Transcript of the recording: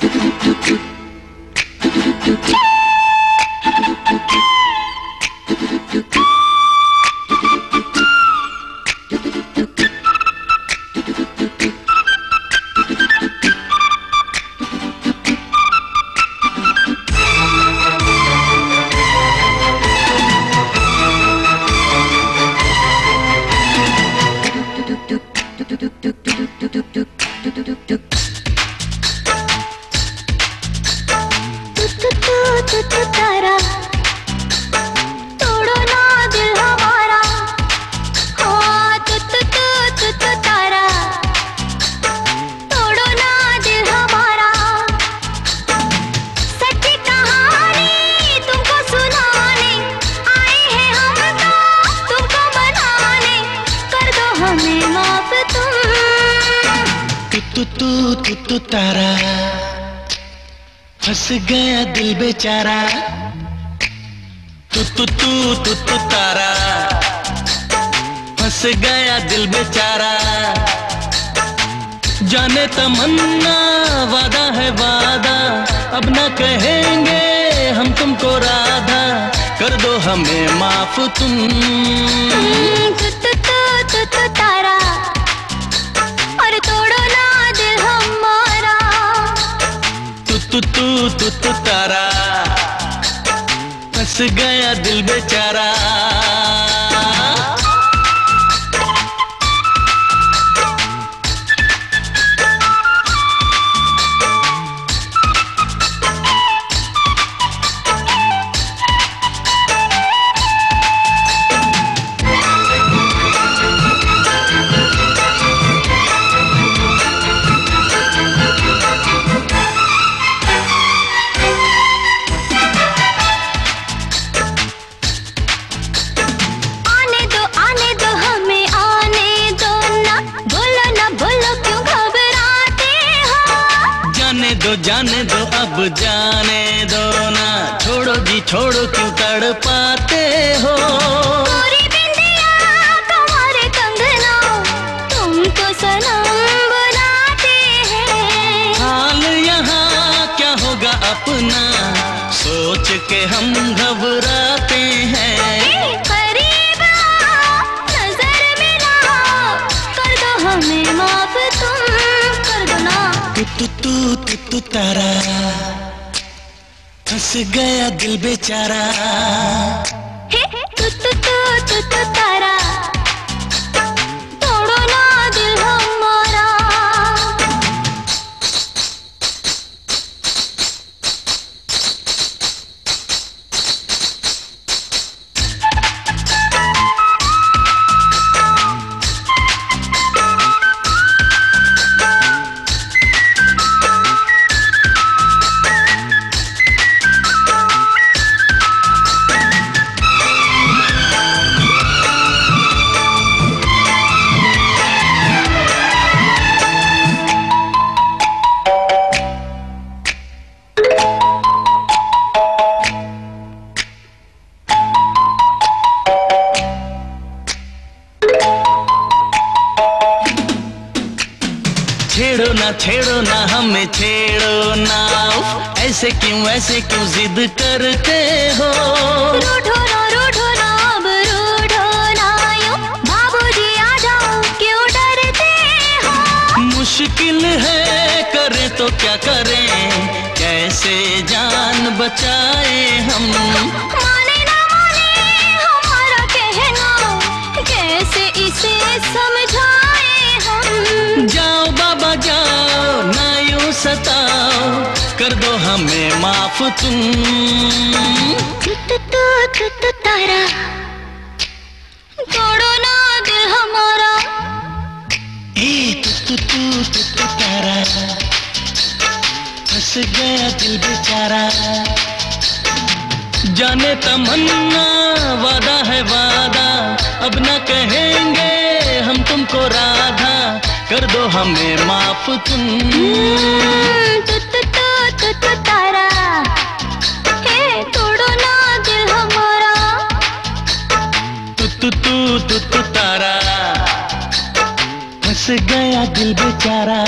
तारा तोड़ो ना दिल हमारा, हाँ तारा तोड़ो ना दिल हमारा। सच्ची कहानी तुमको सुनाने आए हैं हम तो तुमको बनाने, कर दो हमें माफ तुम। तारा फंस गया दिल बेचारा, तू तारा फंस गया दिल बेचारा। जाने तमन्ना वादा है वादा, अब न कहेंगे हम तुमको राधा, कर दो हमें माफ तुम। तू तारा और तोड़ो ना दिल हमारा, तू तारा फंस गया दिल बेचारा। जाने दो अब जाने दो ना, छोड़ो जी छोड़ो क्यों तड़ पाते हो। पूरी बिंदिया तुम्हारे कंगना तुम तो सनम बुलाते हैं। हाल यहाँ क्या होगा अपना सोच के हम घबराते हैं। करीब आओ नजर मिलाओ, कर दो हमें माफ तुम, कर दो ना। तू तारा फंस गया दिल बेचारा। तू तारा तोड़ो ना दिल हमारा। छेड़ो ना हमें छेड़ो ना, ऐसे क्यों जिद करते हो। रूठो ना अब रूठो ना यूं, बाबूजी आ जाओ क्यों डरते हो। मुश्किल है करें तो क्या करें, कैसे जान बचाए हम। माने ना माने हमारा कहना, कैसे इसे समझाए हम। जाओ बाबा जाओ ना यूं सताओ, कर दो हमें माफ तुम। तू तारा तोड़ो ना दिल हमारा। तू तारा फंस गया दिल बेचारा। जाने तमन्ना वादा है वादा, अब न कहेंगे हम तुमको राधा, कर दो हमें माफ तुम। तू तारा तोड़ो ना दिल हमारा। तू तारा फंस गया दिल बेचारा।